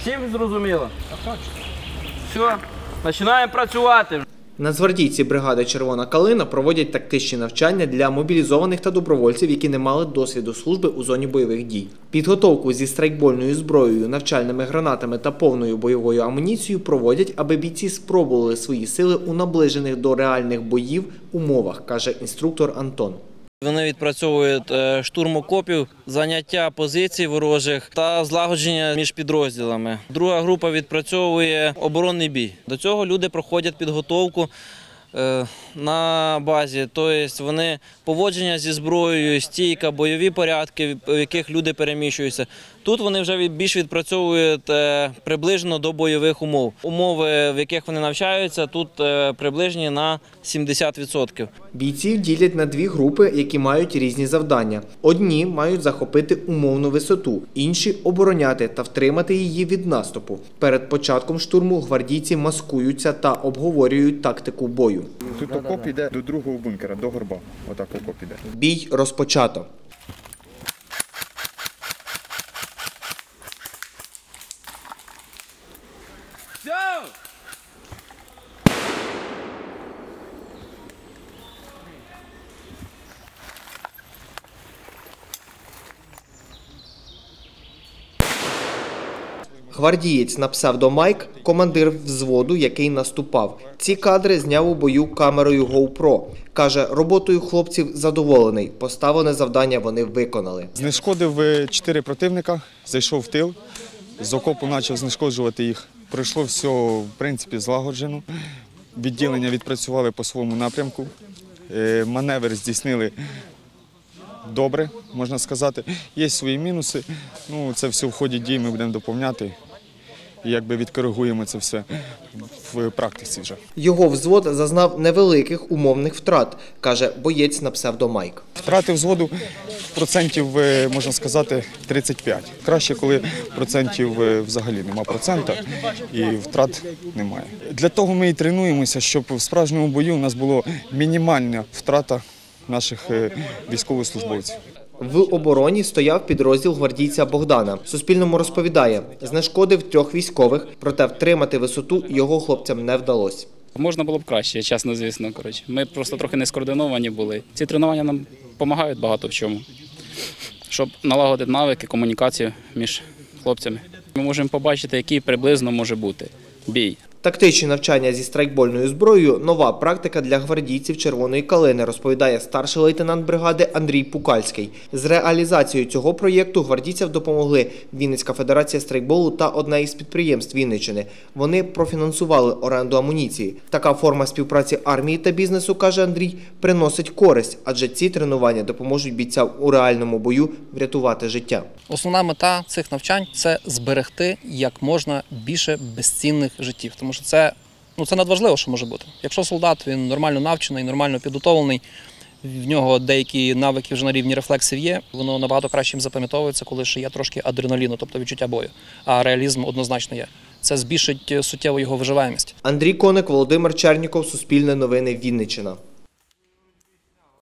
Всім зрозуміло? Все, починаємо працювати. Нацгвардійці бригади «Червона калина» проводять тактичні навчання для мобілізованих та добровольців, які не мали досвіду служби у зоні бойових дій. Підготовку зі страйкбольною зброєю, навчальними гранатами та повною бойовою амуніцією проводять, аби бійці спробували свої сили у наближених до реальних боїв умовах, каже інструктор Антон. Вони відпрацьовують штурм окопів, заняття позицій ворожих та злагодження між підрозділами. Друга група відпрацьовує оборонний бій. До цього люди проходять підготовку на базі, тобто вони поводження зі зброєю, стійка, бойові порядки, в яких люди переміщуються. Тут вони вже більш відпрацьовують приближно до бойових умов. Умови, в яких вони навчаються, тут приближені на 70%. Бійців ділять на дві групи, які мають різні завдання. Одні мають захопити умовну висоту, інші – обороняти та втримати її від наступу. Перед початком штурму гвардійці маскуються та обговорюють тактику бою. Тут окоп іде до другого бункера, до горба. Отак окоп іде. Бій розпочато. Гвардієць на псевдо Майк – командир взводу, який наступав. Ці кадри зняв у бою камерою GoPro. Каже, роботою хлопців задоволений. Поставлене завдання вони виконали. Знешкодив 4 противника, зайшов в тил, з окопу почав знешкоджувати їх. Пройшло все, в принципі, злагоджено. Відділення відпрацювали по своєму напрямку. Маневр здійснили добре, можна сказати. Є свої мінуси. Це все в ході дій ми будемо доповняти. І відкоригуємо це все в практиці вже. Його взвод зазнав невеликих умовних втрат, каже боєць на псевдо Майк. Втрати взводу процентів, можна сказати, 35. Краще, коли процентів взагалі нема процента і втрат немає. Для того ми і тренуємося, щоб в справжньому бою у нас була мінімальна втрата наших військовослужбовців. В обороні стояв підрозділ гвардійця Богдана. Суспільному розповідає, знешкодив 3 військових, проте втримати висоту його хлопцям не вдалося. Можна було б краще, чесно, звісно. Ми просто трохи не скоординовані були. Ці тренування нам допомагають багато в чому, щоб налагодити навики, комунікацію між хлопцями. Ми можемо побачити, який приблизно може бути бій. Тактичні навчання зі страйкбольною зброєю – нова практика для гвардійців «Червоної калини», розповідає старший лейтенант бригади Андрій Пукальський. З реалізацією цього проєкту гвардійцям допомогли Вінницька федерація страйкболу та одне із підприємств Вінниччини. Вони профінансували оренду амуніції. Така форма співпраці армії та бізнесу, каже Андрій, приносить користь, адже ці тренування допоможуть бійцям у реальному бою врятувати життя. Основна мета цих навчань – це зберегти як можна більше безцінних життів. Тому що це надважливо, що може бути. Якщо солдат, він нормально навчений, нормально підготовлений, в нього деякі навики вже на рівні рефлексів є, воно набагато краще їм запам'ятовується, коли ще є трошки адреналіну, тобто відчуття бою. А реалізм однозначно є. Це збільшить суттєво його виживаємість. Андрій Коник, Володимир Черніков, Суспільне новини, Вінниччина.